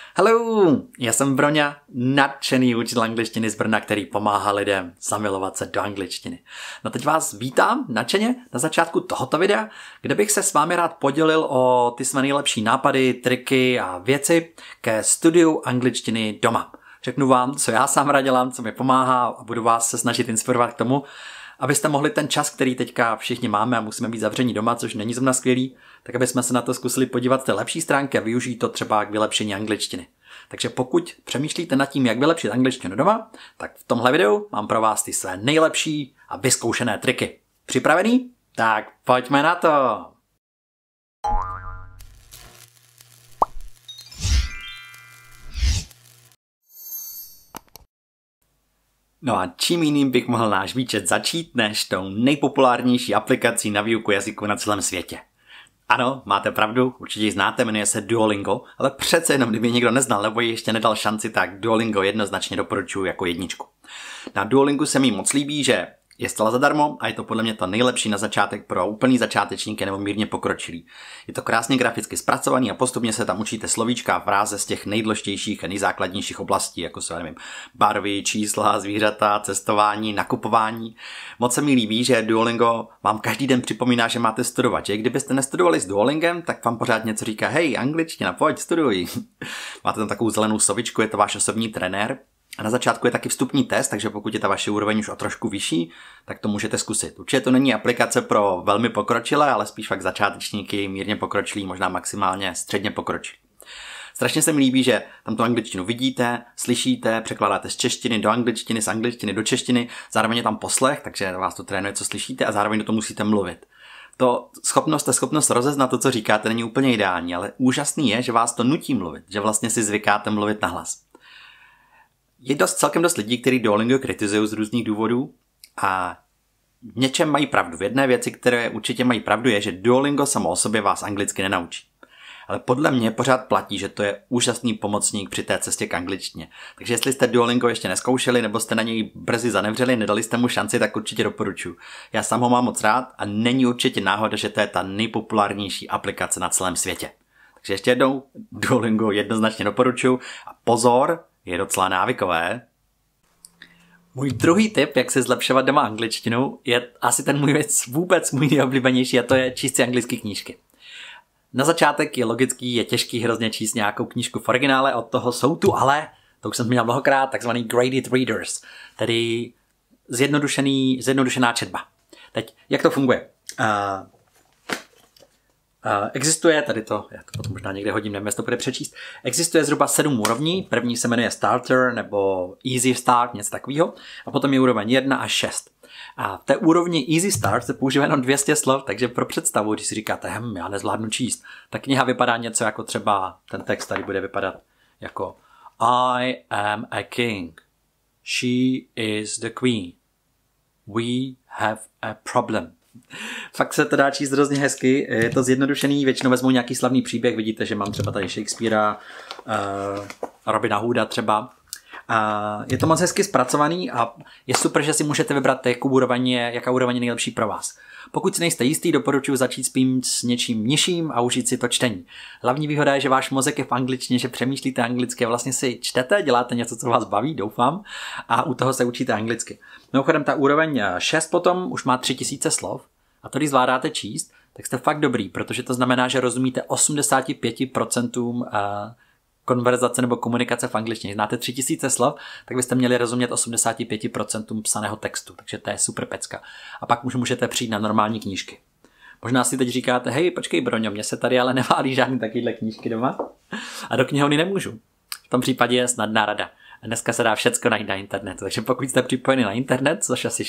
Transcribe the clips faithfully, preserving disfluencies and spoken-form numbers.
Hello, já jsem Broňa, nadšený učitel angličtiny z Brna, který pomáhá lidem zamilovat se do angličtiny. No teď vás vítám nadšeně na začátku tohoto videa, kde bych se s vámi rád podělil o ty své nejlepší nápady, triky a věci ke studiu angličtiny doma. Řeknu vám, co já sám rád dělám, co mi pomáhá a budu vás se snažit inspirovat k tomu, abyste mohli ten čas, který teďka všichni máme a musíme být zavření doma, což není zrovna skvělý, tak aby jsme se na to zkusili podívat z té lepší stránky a využít to třeba k vylepšení angličtiny. Takže pokud přemýšlíte nad tím, jak vylepšit angličtinu doma, tak v tomhle videu mám pro vás ty své nejlepší a vyzkoušené triky. Připravený? Tak pojďme na to! No a čím jiným bych mohl náš výčet začít, než tou nejpopulárnější aplikací na výuku jazyku na celém světě. Ano, máte pravdu, určitě ji znáte, jmenuje se Duolingo, ale přece jenom, kdyby někdo neznal nebo ji ještě nedal šanci, tak Duolingo jednoznačně doporučuji jako jedničku. Na Duolingu se mi moc líbí, že je zcela zadarmo a je to podle mě to nejlepší na začátek pro úplný začátečníky nebo mírně pokročilý. Je to krásně graficky zpracovaný a postupně se tam učíte slovíčka a fráze z těch nejdůležitějších a nejzákladnějších oblastí, jako jsou, nevím, barvy, čísla, zvířata, cestování, nakupování. Moc se mi líbí, že Duolingo vám každý den připomíná, že máte studovat, že kdybyste nestudovali s Duolingem, tak vám pořád něco říká: hej, angličtina, pojď, studuj. Máte tam takovou zelenou sovičku, je to váš osobní trenér. A na začátku je taky vstupní test, takže pokud je ta vaše úroveň už o trošku vyšší, tak to můžete zkusit. Určitě to není aplikace pro velmi pokročilé, ale spíš fakt začátečníky, mírně pokročilí, možná maximálně středně pokročilí. Strašně se mi líbí, že tam tu angličtinu vidíte, slyšíte, překládáte z češtiny do angličtiny, z angličtiny do češtiny, zároveň je tam poslech, takže vás to trénuje, co slyšíte, a zároveň do toho musíte mluvit. To schopnost, ta schopnost rozeznat to, co říkáte, není úplně ideální, ale úžasný je, že vás to nutí mluvit, že vlastně si zvykáte mluvit nahlas. Je dost, celkem dost lidí, kteří Duolingo kritizují z různých důvodů a v něčem mají pravdu. V jedné věci, které určitě mají pravdu, je, že Duolingo samo o sobě vás anglicky nenaučí. Ale podle mě pořád platí, že to je úžasný pomocník při té cestě k angličtině. Takže jestli jste Duolingo ještě neskoušeli nebo jste na něj brzy zanevřeli, nedali jste mu šanci, tak určitě doporučuji. Já sám ho mám moc rád a není určitě náhoda, že to je ta nejpopulárnější aplikace na celém světě. Takže ještě jednou Duolingo jednoznačně doporučuji a pozor, je docela návykové. Můj druhý tip, jak se zlepšovat doma angličtinu, je asi ten můj věc vůbec můj nejoblíbenější, a to je číst si anglické knížky. Na začátek je logický, je těžký hrozně číst nějakou knížku v originále, od toho jsou tu ale, to už jsem zmínil mnohokrát, takzvaný graded readers, tedy zjednodušený, zjednodušená četba. Teď, jak to funguje? Uh, Uh, existuje, tady to, já to potom možná někde hodím, nevím, jestli to bude přečíst, existuje zhruba sedm úrovní, první se jmenuje Starter nebo Easy Start, něco takového, a potom je úroveň jedna až šest. A v té úrovni Easy Start se používá jenom dvě stě slov, takže pro představu, když si říkáte, hm, já nezvládnu číst, ta kniha vypadá něco jako třeba, ten text tady bude vypadat jako I am a king, she is the queen, we have a problem. Fakt se to dá číst hrozně hezky, je to zjednodušený, většinou vezmou nějaký slavný příběh, vidíte, že mám třeba tady Shakespearea, uh, Robina Hooda třeba. Uh, je to moc hezky zpracovaný a je super, že si můžete vybrat, jakou úroveň je, jaká úroveň je nejlepší pro vás. Pokud si nejste jistý, doporučuji začít spím s něčím nižším a užít si to čtení. Hlavní výhoda je, že váš mozek je v angličtině, že přemýšlíte anglicky a vlastně si čtete, děláte něco, co vás baví, doufám, a u toho se učíte anglicky. Mimochodem ta úroveň šest potom už má tři tisíce slov a to, když zvládáte číst, tak jste fakt dobrý, protože to znamená, že rozumíte osmdesát pět procent konverzace nebo komunikace v angličtině. Znáte tři tisíce slov, tak byste měli rozumět osmdesát pět procent psaného textu, takže to je super pecka. A pak už můžete přijít na normální knížky. Možná si teď říkáte, hej, počkej Broňo, mě se tady ale neválí žádný takovýhle knížky doma a do knihovny nemůžu. V tom případě je snadná rada. Dneska se dá všecko najít na internetu, takže pokud jste připojeni na internet, což asi,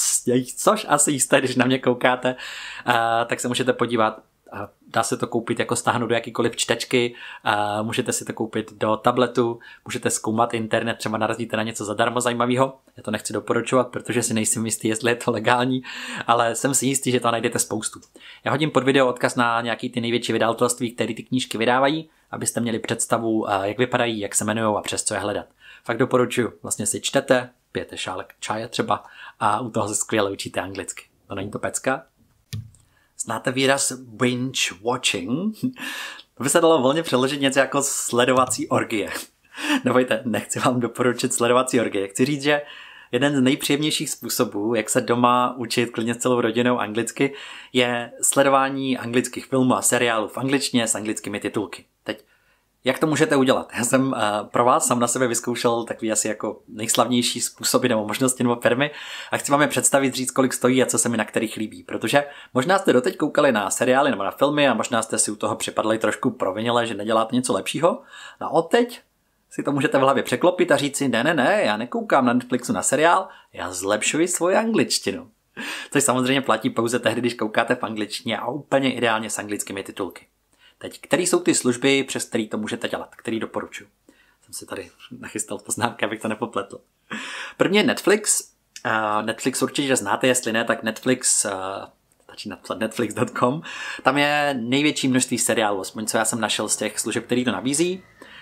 což asi jste, když na mě koukáte, uh, tak se můžete podívat. Dá se to koupit jako stáhnout do jakýkoliv čtečky, můžete si to koupit do tabletu, můžete zkoumat internet, třeba narazíte na něco zadarmo zajímavého. Já to nechci doporučovat, protože si nejsem jistý, jestli je to legální, ale jsem si jistý, že to najdete spoustu. Já hodím pod video odkaz na nějaký ty největší vydavatelství, které ty knížky vydávají, abyste měli představu, jak vypadají, jak se jmenují a přes co je hledat. Fakt doporučuji, vlastně si čtete, pijete šálek čaje třeba a u toho se skvěle učíte anglicky. To není to pecka? Znáte výraz binge watching? To by se dalo volně přeložit něco jako sledovací orgie. Nebojte, nechci vám doporučit sledovací orgie. Chci říct, že jeden z nejpříjemnějších způsobů, jak se doma učit klidně s celou rodinou anglicky, je sledování anglických filmů a seriálů v angličtině s anglickými titulky. Teď, jak to můžete udělat? Já jsem uh, pro vás sám na sebe vyzkoušel takový asi jako nejslavnější způsoby nebo možnosti nebo firmy a chci vám je představit, říct, kolik stojí a co se mi na kterých líbí. Protože možná jste doteď koukali na seriály nebo na filmy a možná jste si u toho připadli trošku provinile, že neděláte něco lepšího. A odteď si to můžete v hlavě překlopit a říct si, ne, ne, ne, já nekoukám na Netflixu na seriál, já zlepšuji svoji angličtinu. Což samozřejmě platí pouze tehdy, když koukáte v angličtině a úplně ideálně s anglickými titulky. Teď, které jsou ty služby, přes které to můžete dělat, který doporučuji. Jsem si tady nachystal poznámky, abych to nepopletl. První je Netflix. Uh, Netflix určitě znáte, jestli ne, tak Netflix, uh, stačí napsat netflix tečka com. Tam je největší množství seriálů, aspoň co já jsem našel z těch služeb, který to nabízí.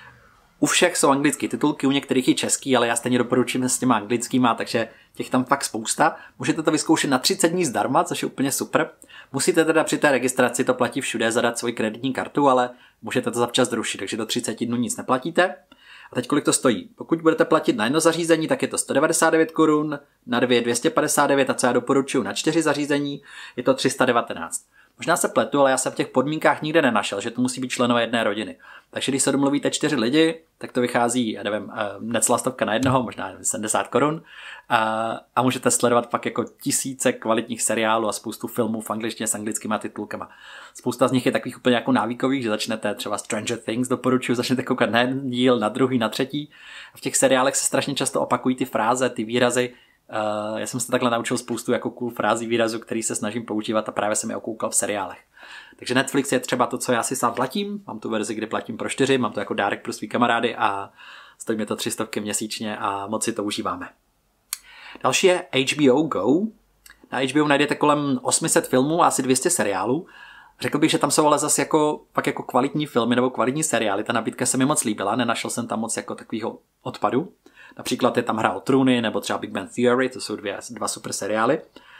U všech jsou anglické titulky, u některých i český, ale já stejně doporučím s těma anglickýma, takže těch tam fakt spousta. Můžete to vyzkoušet na třicet dní zdarma, což je úplně super. Musíte teda při té registraci, to platí všude, zadat svoji kreditní kartu, ale můžete to zavčas zrušit, takže do třicet dnů nic neplatíte. A teď kolik to stojí? Pokud budete platit na jedno zařízení, tak je to sto devadesát devět korun, na dvě dvě stě padesát devět a co já doporučuji na čtyři zařízení, je to tři sta devatenáct. Možná se pletu, ale já jsem v těch podmínkách nikde nenašel, že to musí být členové jedné rodiny. Takže když se domluvíte čtyři lidi, tak to vychází, já nevím, necelá stovka na jednoho, možná sedmdesát korun. A, a můžete sledovat pak jako tisíce kvalitních seriálů a spoustu filmů v angličtině s anglickýma titulkama. Spousta z nich je takových úplně jako návykových, že začnete třeba Stranger Things, doporučuji, začnete koukat na jeden díl, na druhý, na třetí. A v těch seriálech se strašně často opakují ty fráze, ty výrazy. Uh, já jsem se takhle naučil spoustu jako cool frází, výrazů, který se snažím používat a právě jsem je okoukal v seriálech. Takže Netflix je třeba to, co já si sám platím. Mám tu verzi, kde platím pro čtyři, mám to jako dárek pro svý kamarády a stojí mi to tři stovky měsíčně a moc si to užíváme. Další je H B O Go. Na H B O najdete kolem osm set filmů a asi dvě stě seriálů. Řekl bych, že tam jsou ale zase jako, pak jako kvalitní filmy nebo kvalitní seriály. Ta nabídka se mi moc líbila, nenašel jsem tam moc jako takového odpadu. Například je tam Hra o trůny nebo třeba Big Bang Theory, to jsou dvě, dva super seriály.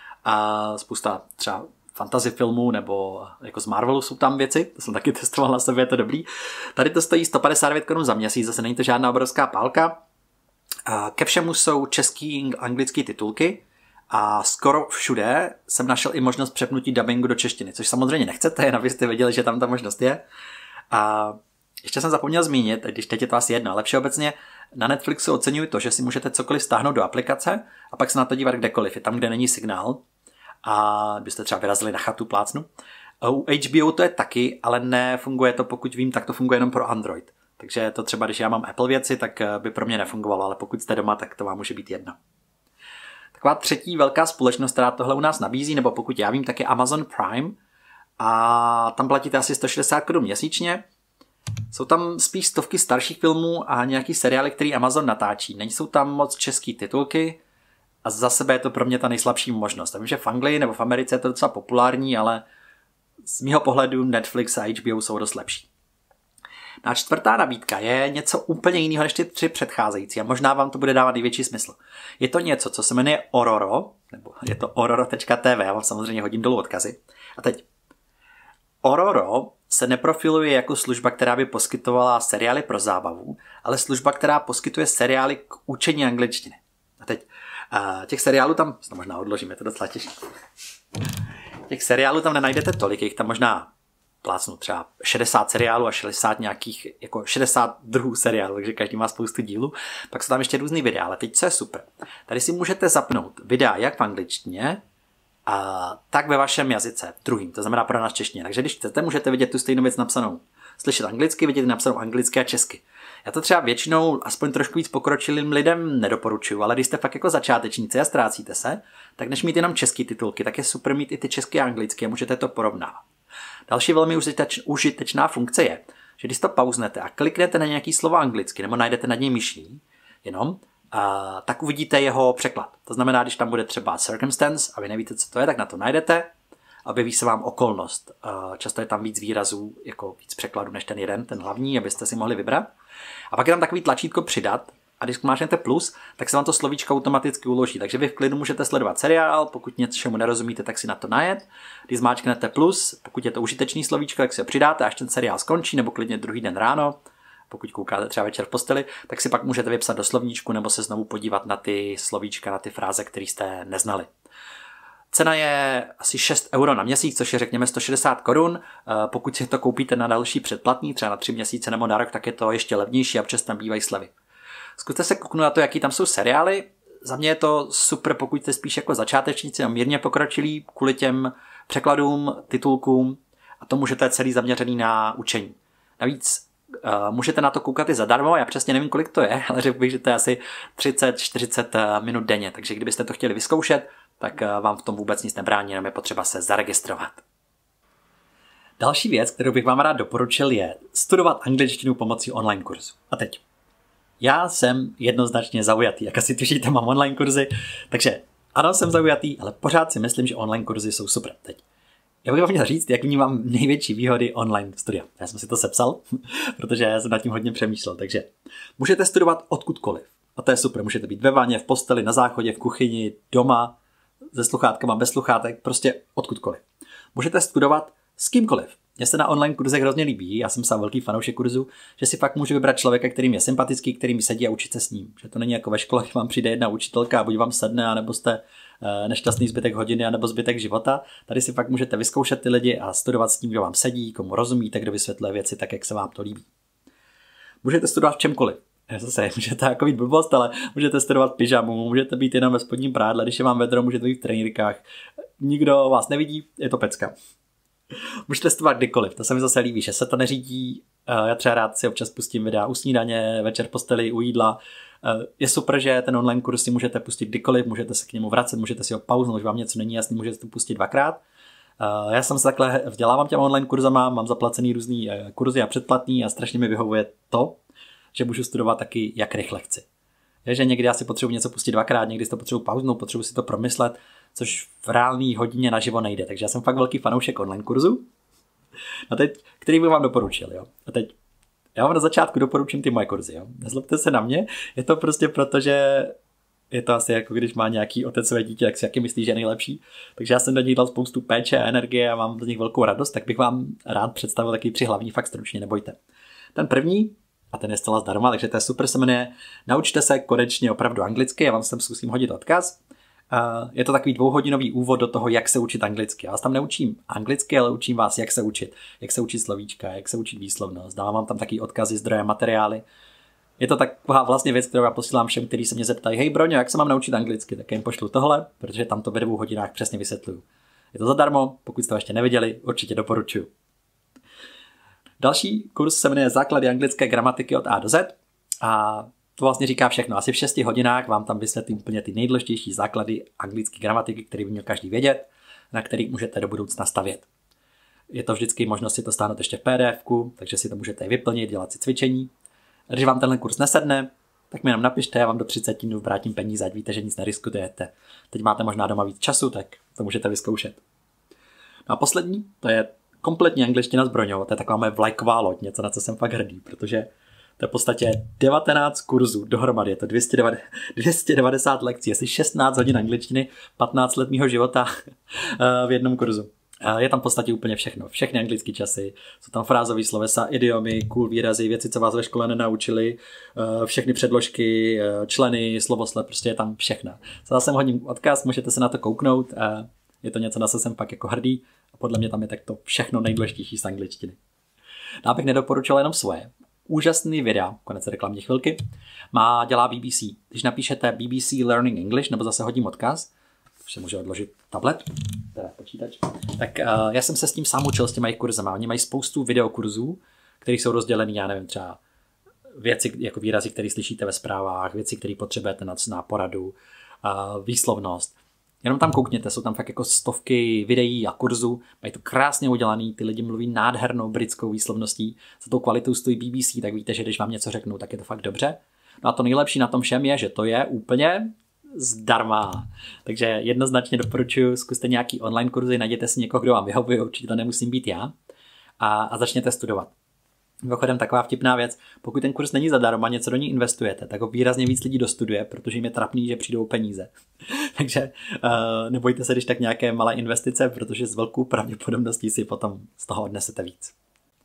A spousta třeba fantasy filmů nebo jako z Marvelu jsou tam věci, to jsem taky testoval na sebe, je to dobrý. Tady to stojí sto padesát devět korun za měsíc, zase není to žádná obrovská pálka. A ke všemu jsou český anglické titulky a skoro všude jsem našel i možnost přepnutí dabingu do češtiny, což samozřejmě nechcete, jen abyste věděli, že tam ta možnost je. A ještě jsem zapomněl zmínit, když teď je to asi jedno, ale všeobecně na Netflixu oceňuji to, že si můžete cokoliv stáhnout do aplikace a pak se na to dívat kdekoliv. Je tam, kde není signál a byste třeba vyrazili na chatu, plácnu. U H B O to je taky, ale nefunguje to, pokud vím, tak to funguje jenom pro Android. Takže to třeba, když já mám Apple věci, tak by pro mě nefungovalo, ale pokud jste doma, tak to vám může být jedno. Taková třetí velká společnost, která tohle u nás nabízí, nebo pokud já vím, tak je Amazon Prime a tam platíte asi sto šedesát korun měsíčně. Jsou tam spíš stovky starších filmů a nějaký seriály, který Amazon natáčí. Nejsou tam moc český titulky a za sebe je to pro mě ta nejslabší možnost. Vím, že v Anglii nebo v Americe je to docela populární, ale z mýho pohledu Netflix a H B O jsou dost lepší. A čtvrtá nabídka je něco úplně jiného než ty tři předcházející a možná vám to bude dávat největší smysl. Je to něco, co se jmenuje Ororo, nebo je to ororo tečka t v, já vám samozřejmě hodím dolů odkazy. A teď Ororo se neprofiluje jako služba, která by poskytovala seriály pro zábavu, ale služba, která poskytuje seriály k učení angličtiny. A teď a těch seriálů tam, to možná odložíme, to docela těžké. Těch seriálů tam nenajdete tolik, jich tam možná plácnu třeba šedesát seriálů a šedesát nějakých, jako šedesát druhů seriálů, takže každý má spoustu dílů. Pak jsou tam ještě různý videa, ale teď co je super. Tady si můžete zapnout videa jak v angličtině, a tak ve vašem jazyce, druhým, to znamená pro nás češtině. Takže když chcete, můžete vidět tu stejnou věc napsanou, slyšet anglicky, vidět napsanou anglicky a česky. Já to třeba většinou aspoň trošku víc pokročilým lidem nedoporučuju, ale když jste fakt jako začátečníci a ztrácíte se, tak než mít jenom český titulky, tak je super mít i ty české a anglické a můžete to porovnávat. Další velmi užitečná funkce je, že když to pauznete a kliknete na nějaký slovo anglicky nebo najdete nad něj myší, jenom, a tak uvidíte jeho překlad. To znamená, když tam bude třeba circumstance a vy nevíte, co to je, tak na to najdete a objeví se vám okolnost. Často je tam víc výrazů, jako víc překladů než ten jeden, ten hlavní, abyste si mohli vybrat. A pak je tam takový tlačítko přidat a když zmáčknete plus, tak se vám to slovíčko automaticky uloží. Takže vy v klidu můžete sledovat seriál, pokud něčemu nerozumíte, tak si na to najet. Když zmáčknete plus, pokud je to užitečný slovíčko, tak si ho přidáte, až ten seriál skončí, nebo klidně druhý den ráno, pokud koukáte třeba večer v posteli, tak si pak můžete vypsat do slovníčku nebo se znovu podívat na ty slovíčka, na ty fráze, které jste neznali. Cena je asi šest euro na měsíc, což je řekněme sto šedesát korun. Pokud si to koupíte na další předplatný, třeba na tři měsíce nebo na rok, tak je to ještě levnější a občas tam bývají slevy. Zkuste se kouknout na to, jaký tam jsou seriály. Za mě je to super, pokud jste spíš jako začátečníci a mírně pokročilí kvůli těm překladům, titulkům a to můžete celý zaměřený na učení. Navíc uh, můžete na to koukat i zadarmo, já přesně nevím, kolik to je, ale řekl bych, že to je asi třicet čtyřicet minut denně, takže kdybyste to chtěli vyzkoušet, tak uh, vám v tom vůbec nic nebrání, jenom je potřeba se zaregistrovat. Další věc, kterou bych vám rád doporučil, je studovat angličtinu pomocí online kurzu. A teď. Já jsem jednoznačně zaujatý, jak asi tušíte, mám online kurzy, takže ano, jsem zaujatý, ale pořád si myslím, že online kurzy jsou super. Teď. Já bych vám měl říct, jak vnímám největší výhody online studia. Já jsem si to sepsal, protože já jsem nad tím hodně přemýšlel, takže můžete studovat odkudkoliv. A to je super, můžete být ve vaně, v posteli, na záchodě, v kuchyni, doma, se sluchátkama, bez sluchátek, prostě odkudkoliv. Můžete studovat s kýmkoliv. Mně se na online kurzech hrozně líbí, já jsem sám velký fanoušek kurzu, že si fakt můžu vybrat člověka, který mi je sympatický, který mi sedí a učit se s ním. Že to není jako ve škole, když vám přijde jedna učitelka a buď vám sedne, anebo jste nešťastný zbytek hodiny, anebo zbytek života. Tady si fakt můžete vyzkoušet ty lidi a studovat s tím, kdo vám sedí, komu rozumíte, kdo vysvětluje věci tak, jak se vám to líbí. Můžete studovat v čemkoliv. Zase můžete jako být blbost, ale můžete studovat v pyžamu, můžete být jenom ve spodním prádle, když je vám vedro, můžete být v trenýrkách. Nikdo vás nevidí, je to pecka. Můžete studovat kdykoliv, to se mi zase líbí, že se to neřídí. Já třeba rád si občas pustím videa u snídaně, večer v posteli, u jídla. Je super, že ten online kurz si můžete pustit kdykoliv, můžete se k němu vracet, můžete si ho pauznout, když vám něco není jasný, můžete to pustit dvakrát. Já jsem se takhle vzdělávám těm online kurzama, mám zaplacený různý kurzy a předplatný a strašně mi vyhovuje to, že můžu studovat taky, jak rychle chci. Je, že někdy asi potřebuji něco pustit dvakrát, někdy si to potřebuji pauznout, potřebuji si to promyslet, což v reálný hodině naživo nejde. Takže já jsem fakt velký fanoušek online kurzu. A teď, který bych vám doporučil, jo. A teď, já vám na začátku doporučím ty moje kurzy, jo. Nezlobte se na mě, je to prostě proto, že je to asi jako když má nějaký otec své dítě, tak si jaký myslí, že je nejlepší. Takže já jsem do nich dal spoustu péče a energie a mám z nich velkou radost, tak bych vám rád představil taky tři hlavní, fakt stručně, nebojte. Ten první, a ten je zcela zdarma, takže to je super, se jmenuje Naučte se konečně opravdu anglicky, já vám sem zkusím hodit odkaz. Je to takový dvouhodinový úvod do toho, jak se učit anglicky. Já vás tam neučím anglicky, ale učím vás, jak se učit. Jak se učit slovíčka, jak se učit výslovnost. Dávám vám tam taky odkazy, zdroje, materiály. Je to taková vlastně věc, kterou já posílám všem, kteří se mě zeptají, hej Broňo, jak se mám naučit anglicky, tak jim pošlu tohle, protože tam to ve dvou hodinách přesně vysvětluju. Je to zadarmo, pokud jste to ještě neviděli, určitě doporučuji. Další kurz se jmenuje Základy anglické gramatiky od A do Z a to vlastně říká všechno. Asi v šesti hodinách vám tam vysvětlím úplně ty nejdůležitější základy anglické gramatiky, které by měl každý vědět, na kterých můžete do budoucna stavět. Je to vždycky možnost si to stáhnout ještě v P D F ku, takže si to můžete vyplnit, dělat si cvičení. A když vám tenhle kurz nesedne, tak mi jenom napište, já vám do třiceti dnů vrátím peníze, ať víte, že nic neriskujete. Teď máte možná doma víc času, tak to můžete vyzkoušet. No a poslední, to je kompletní angličtina s Broňou, to je taková moje vlajková loď, něco, na co jsem fakt hrdý, protože to je v podstatě devatenáct kurzů dohromady, je to dvě stě devadesát lekcí, asi šestnáct hodin angličtiny, patnáct let mýho života v jednom kurzu. Je tam v podstatě úplně všechno, všechny anglické časy, jsou tam frázové slovesa, idiomy, cool výrazy, věci, co vás ve škole nenaučili, všechny předložky, členy, slovosled, prostě je tam všechno. Zase jsem hodím odkaz, můžete se na to kouknout, je to něco, na co jsem fakt jako hrdý a podle mě tam je takto všechno nejdůležitější z angličtiny. No, abych nedoporučil jenom svoje. Úžasný videa, konec reklamní chvilky, má, dělá B B C. Když napíšete B B C Learning English, nebo zase hodím odkaz, už se může odložit tablet, teda počítač, tak uh, já jsem se s tím sám učil s těma jejich kurzama. Oni mají spoustu videokurzů, které jsou rozdělený, já nevím, třeba věci, jako výrazy, které slyšíte ve zprávách, věci, které potřebujete na, na poradu, uh, výslovnost. Jenom tam koukněte, jsou tam fakt jako stovky videí a kurzů, mají to krásně udělaný, ty lidi mluví nádhernou britskou výslovností, za tou kvalitou stojí B B C, tak víte, že když vám něco řeknu, tak je to fakt dobře. No a to nejlepší na tom všem je, že to je úplně zdarma. Takže jednoznačně doporučuji, zkuste nějaký online kurzy, najděte si někoho, kdo vám vyhovuje, určitě to nemusím být já, a, a začněte studovat. Mimochodem taková vtipná věc, pokud ten kurz není zadarmo a něco do ní investujete, tak ho výrazně víc lidí dostuduje, protože jim je trapný, že přijdou peníze. Takže uh, nebojte se, když tak nějaké malé investice, protože s velkou pravděpodobností si potom z toho odnesete víc.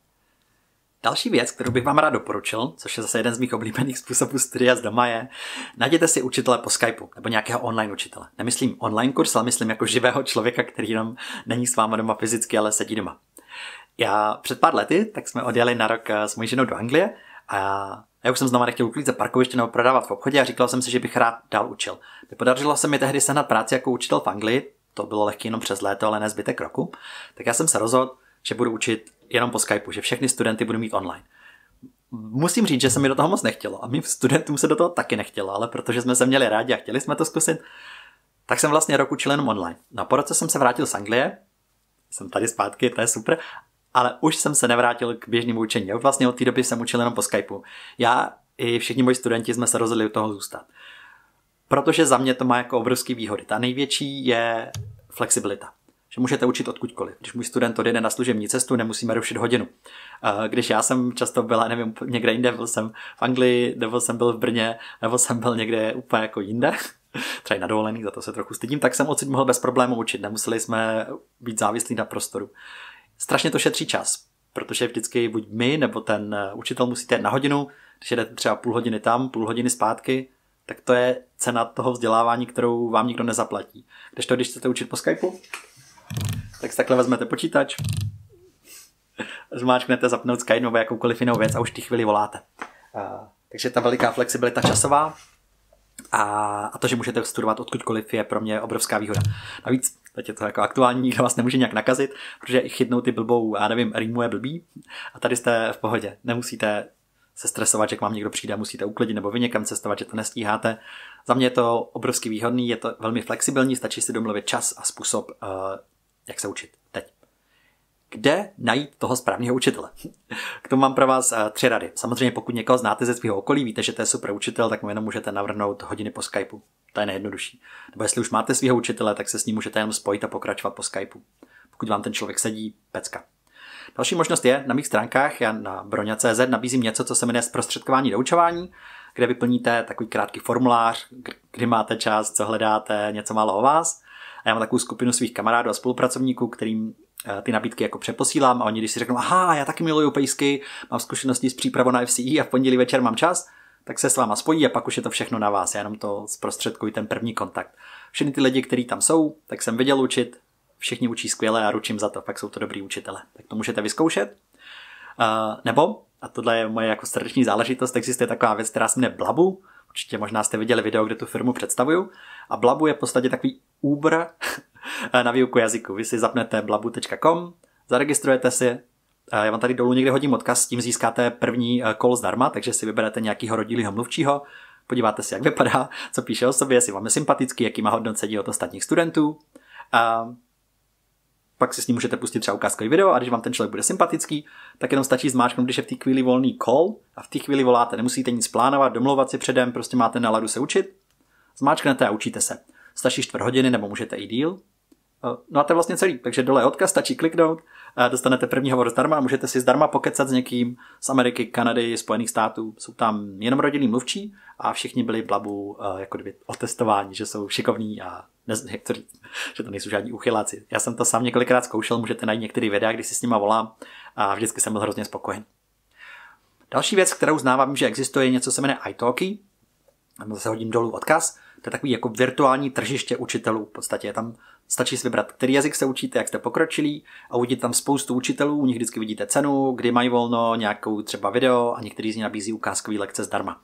Další věc, kterou bych vám rád doporučil, což je zase jeden z mých oblíbených způsobů studia z doma, je najděte si učitele po Skypeu nebo nějakého online učitele. Nemyslím online kurz, ale myslím jako živého člověka, který jenom není s váma doma fyzicky, ale sedí doma. Já před pár lety, tak jsme odjeli na rok s mojí ženou do Anglie a já už jsem znova nechtěl uklízet parkoviště nebo prodávat v obchodě a říkal jsem si, že bych rád dál učil. Podařilo se mi tehdy sehnat práci jako učitel v Anglii, to bylo lehké jenom přes léto, ale ne zbytek roku, tak já jsem se rozhodl, že budu učit jenom po Skypeu, že všechny studenty budu mít online. Musím říct, že se mi do toho moc nechtělo a mým studentům se do toho taky nechtělo, ale protože jsme se měli rádi a chtěli jsme to zkusit, tak jsem vlastně rok učil jenom online. No a po roce jsem se vrátil z Anglie, jsem tady zpátky, to je super, ale už jsem se nevrátil k běžnému učení. Já už vlastně od té doby jsem učil jenom po Skypeu. Já i všichni moji studenti jsme se rozhodli u toho zůstat. Protože za mě to má jako obrovský výhody. Ta největší je flexibilita. Že můžete učit odkudkoliv. Když můj student odjede na služební cestu, nemusíme rušit hodinu. Když já jsem často byla, nevím, někde jinde, byl jsem v Anglii, nebo jsem byl v Brně, nebo jsem byl někde úplně jako jinde, třeba na dovolený, za to se trochu stydím, tak jsem odsud mohl bez problémů učit. Nemuseli jsme být závislí na prostoru. Strašně to šetří čas, protože vždycky buď my, nebo ten učitel musíte jít na hodinu, když jedete třeba půl hodiny tam, půl hodiny zpátky, tak to je cena toho vzdělávání, kterou vám nikdo nezaplatí. Kdežto, když chcete učit po Skypeu, tak si takhle vezmete počítač, zmáčknete zapnout Skype nebo jakoukoliv jinou věc a už v té chvíli voláte. Uh, takže ta veliká flexibilita časová a, a to, že můžete studovat odkudkoliv, je pro mě obrovská výhoda. Navíc, teď je to jako aktuální, nikdo vás nemůže nějak nakazit, protože i chytnou ty blbou, já nevím, rýmu je blbý a tady jste v pohodě. Nemusíte se stresovat, že k vám někdo přijde, musíte uklidit nebo vy někam cestovat, že to nestíháte. Za mě je to obrovsky výhodný, je to velmi flexibilní, stačí si domluvit čas a způsob, uh, jak se učit teď. Kde najít toho správného učitele? K tomu mám pro vás uh, tři rady. Samozřejmě pokud někoho znáte ze svého okolí, víte, že to je super učitel, tak mu jenom můžete navrhnout hodiny po Skypeu. To je nejjednodušší. Nebo jestli už máte svého učitele, tak se s ním můžete jenom spojit a pokračovat po Skypeu. Pokud vám ten člověk sedí, pecka. Další možnost je, na mých stránkách, já na broňa tečka cé zet nabízím něco, co se jmenuje zprostředkování doučování, kde vyplníte takový krátký formulář, kdy máte čas, co hledáte, něco málo o vás. A já mám takovou skupinu svých kamarádů a spolupracovníků, kterým ty nabídky jako přeposílám a oni, když si řeknou, aha, já taky miluju pejsky, mám zkušenosti s přípravou na F C E a v pondělí večer mám čas, tak se s váma spojí a pak už je to všechno na vás. Já jenom to zprostředkuji ten první kontakt. Všechny ty lidi, kteří tam jsou, tak jsem viděl učit, všichni učí skvěle a ručím za to, pak jsou to dobrý učitele. Tak to můžete vyzkoušet. Uh, nebo, a tohle je moje jako srdeční záležitost, existuje taková věc, která se jmenuje Blabu. Určitě možná jste viděli video, kde tu firmu představuju. A Blabu je v podstatě takový Uber na výuku jazyku. Vy si zapnete blabu tečka com, zaregistrujete si, já vám tady dolů někde hodím odkaz, s tím získáte první call zdarma, takže si vyberete nějakýho rodilýho mluvčího, podíváte si, jak vypadá, co píše o sobě, jestli vám je sympatický, jaký má hodnocení od ostatních studentů. A pak si s ním můžete pustit třeba ukázkový video a když vám ten člověk bude sympatický, tak jenom stačí zmáčknout, když je v té chvíli volný call a v té chvíli voláte. Nemusíte nic plánovat, domlouvat si předem, prostě máte náladu se učit. Zmáčknete a učíte se. Stačí čtvrt hodiny nebo můžete i díl. No a to je vlastně celý. Takže dole je odkaz, stačí kliknout, dostanete první hovor zdarma a můžete si zdarma pokecat s někým z Ameriky, Kanady, Spojených států. Jsou tam jenom rodinný mluvčí a všichni byli Blabu jako kdyby otestování, že jsou šikovní a ne, jak to říct, že to nejsou žádní uchyláci. Já jsem to sám několikrát zkoušel, můžete najít některé videa, když si s nima volám a vždycky jsem byl hrozně spokojen. Další věc, kterou znávám, že existuje, je něco, se jmenuje iTalki. Zase hodím dolů odkaz. To je takový jako virtuální tržiště učitelů. V podstatě tam stačí si vybrat, který jazyk se učíte, jak jste pokročilí a uvidíte tam spoustu učitelů, u nich vždycky vidíte cenu, kdy mají volno, nějakou třeba video a některý z nich nabízí ukázkový lekce zdarma.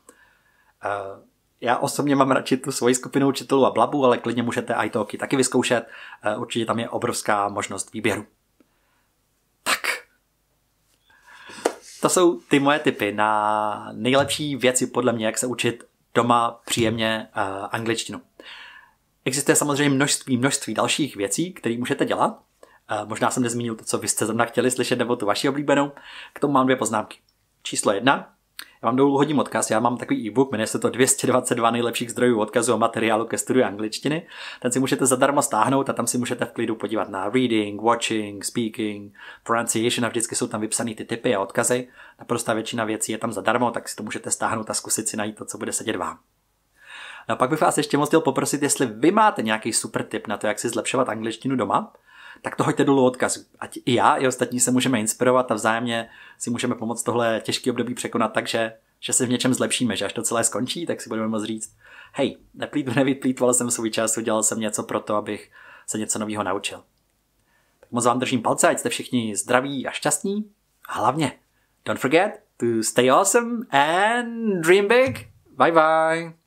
Já osobně mám radši tu svoji skupinu učitelů a Blabu, ale klidně můžete iTalki taky vyzkoušet. Určitě tam je obrovská možnost výběru. Tak. To jsou ty moje tipy na nejlepší věci podle mě, jak se učit doma příjemně uh, angličtinu. Existuje samozřejmě množství, množství dalších věcí, které můžete dělat. Uh, možná jsem nezmínil to, co vy jste zrovna chtěli slyšet, nebo tu vaši oblíbenou. K tomu mám dvě poznámky. Číslo jedna. Já vám dolů hodím odkaz, já mám takový e-book, jmenuje se to dvě stě dvacet dva nejlepších zdrojů odkazů a materiálu ke studiu angličtiny. Ten si můžete zadarmo stáhnout a tam si můžete v klidu podívat na reading, watching, speaking, pronunciation a vždycky jsou tam vypsané ty tipy a odkazy. Naprostá většina věcí je tam zadarmo, tak si to můžete stáhnout a zkusit si najít to, co bude sedět vám. No a pak bych vás ještě moc chtěl poprosit, jestli vy máte nějaký super tip na to, jak si zlepšovat angličtinu doma, tak to hoďte dolů odkazu. Ať i já, i ostatní se můžeme inspirovat a vzájemně si můžeme pomoct tohle těžké období překonat tak, že, že se v něčem zlepšíme, že až to celé skončí, tak si budeme moct říct, hej, neplýtvu, nevyplýtval jsem svůj čas, udělal jsem něco pro to, abych se něco nového naučil. Tak moc vám držím palce, ať jste všichni zdraví a šťastní a hlavně, don't forget to stay awesome and dream big. Bye bye.